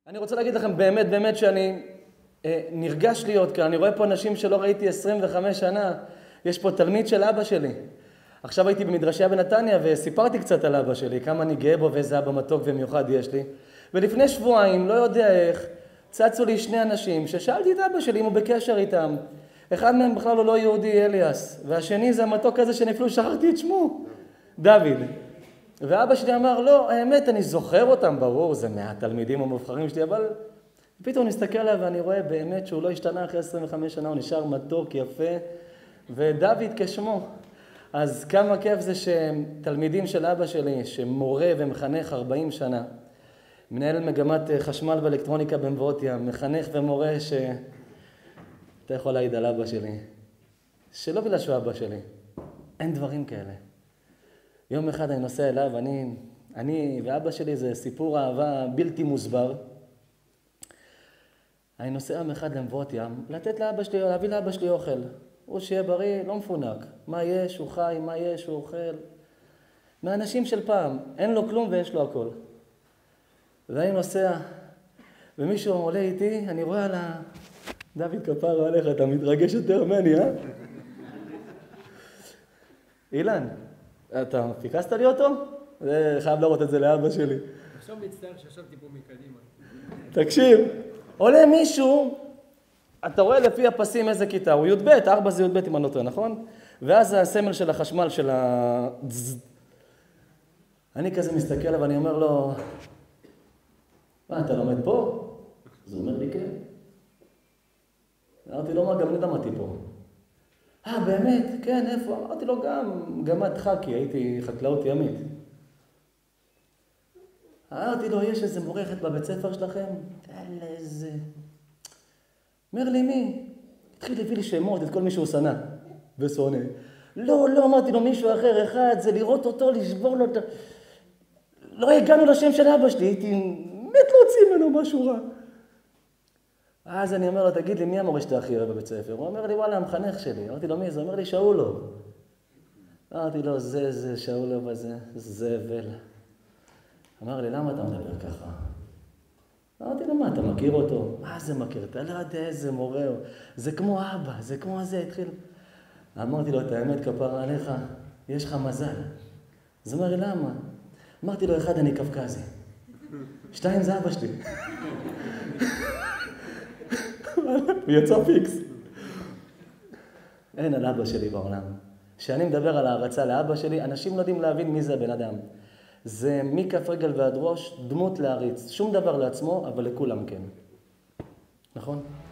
אני רוצה להגיד לכם באמת שאני נרגש להיות כאן. אני רואה פה אנשים שלא ראיתי 25 שנה. יש פה תלמיד של אבא שלי. עכשיו הייתי במדרשייה בנתניה וסיפרתי קצת על אבא שלי, כמה אני גאה בו ואיזה אבא מתוק ומיוחד יש לי. ולפני שבועיים, לא יודע איך, צצו לי שני אנשים ששאלתי את אבא שלי אם הוא בקשר איתם. אחד מהם בכלל הוא לא יהודי, אליאס, והשני זה המתוק הזה שנפלו, שכחתי את שמו, דוד. ואבא שלי אמר, לא, האמת, אני זוכר אותם, ברור, זה מהתלמידים המובחרים שלי, אבל פתאום נסתכל עליו ואני רואה באמת שהוא לא השתנה אחרי 25 שנה, הוא נשאר מתוק, יפה, ודוד כשמו. אז כמה כיף זה שתלמידים של אבא שלי, שמורה ומחנך 40 שנה, מנהל מגמת חשמל ואלקטרוניקה במבואות ים, מחנך ומורה אתה יכול להעיד על אבא שלי, שלא בגלל שהוא אבא שלי, אין דברים כאלה. יום אחד אני נוסע אליו, אני ואבא שלי זה סיפור אהבה בלתי מוסבר. אני נוסע יום אחד למבואות ים, להביא לאבא שלי אוכל. הוא שיהיה בריא, לא מפונק. מה יש, הוא חי, מה יש, הוא אוכל. מהאנשים של פעם, אין לו כלום ויש לו הכל. ואני נוסע, ומישהו עולה איתי, אני רואה על דוד כפרה עליך, אתה מתרגש יותר ממני, אה? אילן, אתה פיקסת לי אותו? חייב להראות את זה לאבא שלי. עכשיו מצטער שישבתי פה מקדימה. תקשיב, עולה מישהו, אתה רואה לפי הפסים איזה כיתה, הוא י"ב, 4 זה י"ב אם אני לא טועה, נכון? ואז הסמל של החשמל של אני כזה מסתכל עליו ואני אומר לו, מה, אתה לומד פה? אז הוא אומר לי, כן. אמרתי לו, מה, גם אני למדתי פה. באמת? כן, איפה? אמרתי לו, גם את חכי, הייתי חקלאות ימית. אמרתי לו, יש איזה מורכת בבית ספר שלכם? תן איזה... אומר לי, מי? התחיל להביא לי שמות, את כל מי שהוא שנא ושונא. לא, אמרתי לו, מישהו אחר, אחד, זה לראות אותו, לשבור לו את... לא הגענו לשם של אבא שלי, הייתי מת להוציא ממנו משהו רע. אז אני אומר לו, תגיד לי, מי המורה שאתה הכי אוהב בבית ספר? הוא אומר לי, וואלה, המחנך שלי. אמרתי לו, מי? זה אומר לי, שאולוב. אמרתי לו, זה שאולוב הזה, זבל. אמר לי, למה אתה מדבר ככה? אמרתי לו, מה, אתה מכיר אותו? מה זה מכיר? אתה לא יודע איזה מורה הוא. זה כמו אבא, זה כמו זה, התחיל. אמרתי לו, את האמת כפרה עליך, יש לך מזל. אז הוא אומר לי, למה? אמרתי לו, 1, אני קווקזי. 2, זה אבא שלי. הוא יצא פיקס. אין על אבא שלי בעולם. כשאני מדבר על הערצה לאבא שלי, אנשים לא יודעים להבין מי זה הבן אדם. זה מכף רגל ועד ראש, דמות להריץ. שום דבר לעצמו, אבל לכולם כן. נכון?